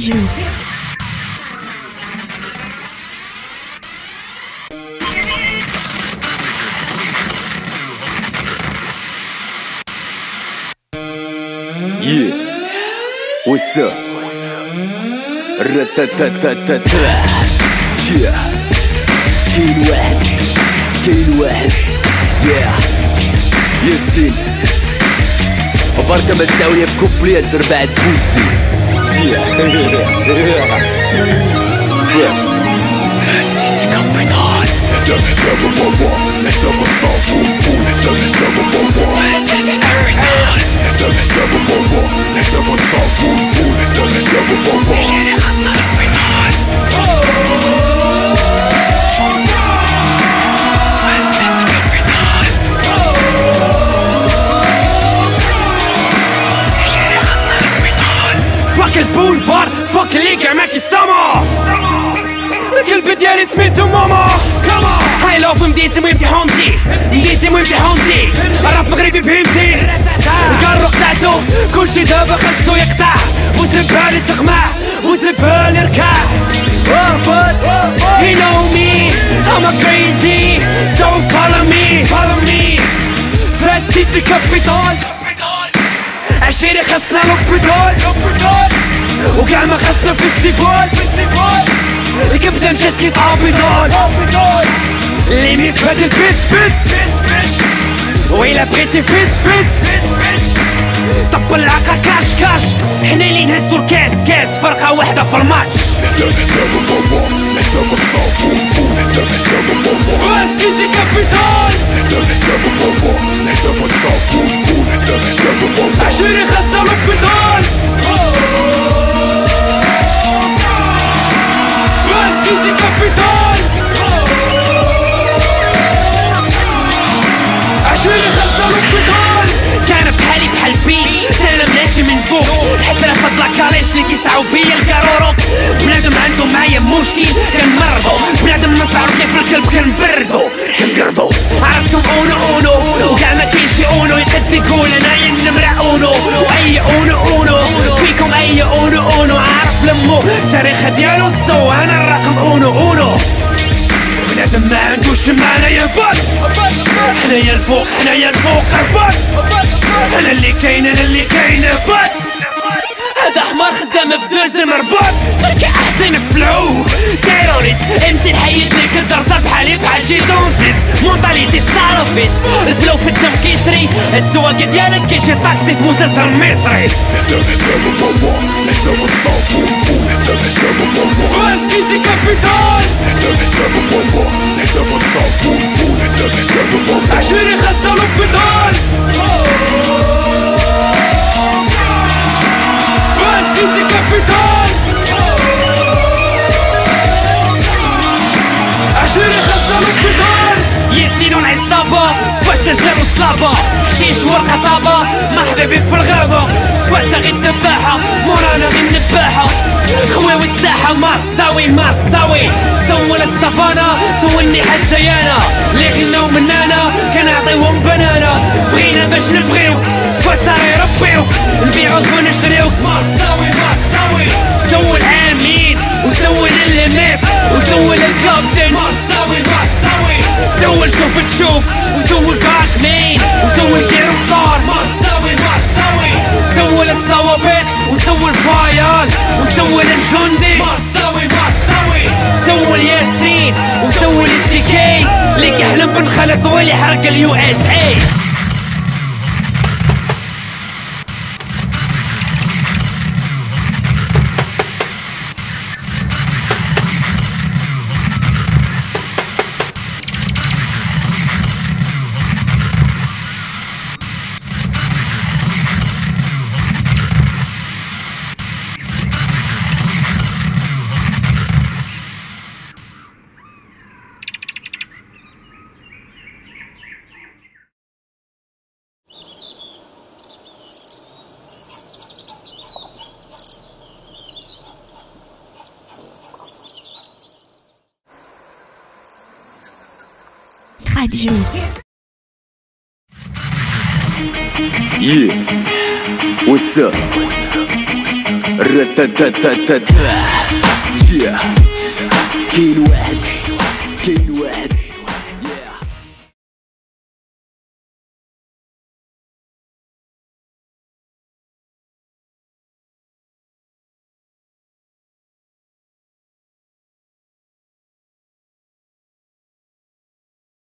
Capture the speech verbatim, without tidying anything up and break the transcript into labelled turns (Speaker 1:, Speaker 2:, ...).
Speaker 1: Radio.
Speaker 2: Yeah, what's up? Ratatatatata. Yeah, كاين واحد كاين واحد yeah ياسين وبركة ما تساوية في كوبليات ربعة بوسي yeah yes City Capital.
Speaker 3: Laisse laisse me voir, laisse me sans boum boum, laisse laisse me voir. City Capital. Laisse laisse me voir, laisse me sans boum boum, laisse laisse me voir. Génération Capital.
Speaker 4: فاك البولفار فاك اللي كاع ما كيسامع الكلب ديالي سميتو ماما كاما هاي لو في مدينتي مهمتي حومتي مدينتي مهمتي حومتي الراب مغربي فهمتي الكارو قطعتو كلشي دابا خاصو يقطع وسبالي تقمع وسبالي ركع You know me, I'm a crazy So follow me, follow me فهاد سيتي كابيتال عشيري خاصنا لوبيتال وكاع ما خاصنا فيستيفال كبدا مشات كيف ابيتال اللي ميت فهاد البيت بيت ويلا بغيتي فيت فيت طب العقا كاش كاش حنا اللي نهزو الكاس كاس فرقة واحدة في الماتش سيتي كابيتال عشيري خاصة لوبيتال سيتي كابيتال عشيري خاصة لوبيتال تانا بحالي بحال بيت تانا ماشي من فوق حتى لا فضلا كاليش اللي كيسعو بيا الكارورو بنادم عندو معايا مشكل كنمرضو بنادم ما صعرفني في الكلب كنبردو كنقردو عرفتم اونو اونو وكاع ما كاينشي اونو يقد يقول انايا النمرة اونو واي اونو اونو فيكم اي اونو اونو عارف لمو التاريخ ديالو السو انا الرقم اونو اونو بنادم ما عندوش معنا يهبط حنايا الفوق حنايا الفوق هبط انا اللي كاين انا اللي كاين هبط هذا حمار خدام في دوز مربوط تركي احسن فلو تيروريست امسي الحيد ليك الدرسة بحالي بحال شي دونتيست مونطاليتي السالوفيس الزلو في الدم كيسري الزواقي ديالك كيشي طاكسي في مسلسل مصري سيتي كابيتال عشيري خاصة لوبيتال سيتي كابيتال عشيري خاصة لوبيتال ياسين ونعصابة فاش تجابو صلابة حشيش ورقة طابة مرحبا بك في الغابة فاش غير الدباحة مورانا غير النباحة خويا الساحة ما تساوي ما تساوي سول السفانة سولني حتى يانا اللي غناو من انا كنعطيوهم بنانا بغينا باش نبغيو فصاري ربيو نبيعو ونشريو ما تساوي ما تساوي سول امين وسول الليميت وسول الكابتن ما تساوي ما تساوي سول شوف تشوف وسول باك مين وسول كيرو ستار ما تساوي ما تساوي سول الصوابع وسول فايال وسول الجندي ما تساوي ما تساوي سول ياسين وسول التيكي اللي كيحلم بنخلط واللي حرق اليو اس اي
Speaker 1: Radio.
Speaker 2: Yeah, what's up? رتتتتت كاين واحد